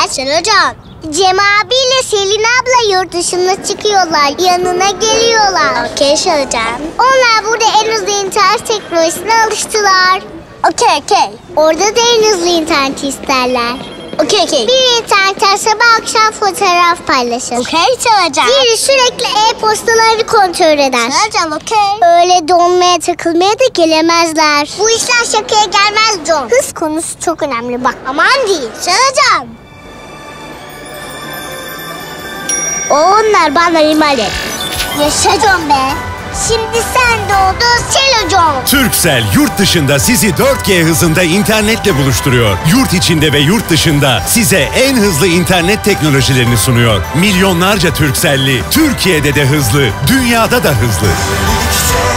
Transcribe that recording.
Şen hocam. Cem abiyle Selin abla yurt dışına çıkıyorlar. Yanına geliyorlar. Okey Şen hocam. Onlar burada en hızlı internet teknolojisine alıştılar. Okey. Orada da en hızlı interneti isterler. Okey. Bir internetten sabah akşam fotoğraf paylaşır. Okey çalacağım. Diğeri sürekli e-postalarını kontrol eder. Çalacağım okey. Öyle donmaya takılmaya da gelemezler. Bu işler şakaya gelmez John. Hız konusu çok önemli bak. Aman değil. Çalacağım. Onlar bana imal et. Yaşa John be. Şimdi sen doğdun Selo John. Turkcell yurt dışında sizi 4G hızında internetle buluşturuyor. Yurt içinde ve yurt dışında size en hızlı internet teknolojilerini sunuyor. Milyonlarca Turkcell'li Türkiye'de de hızlı, dünyada da hızlı.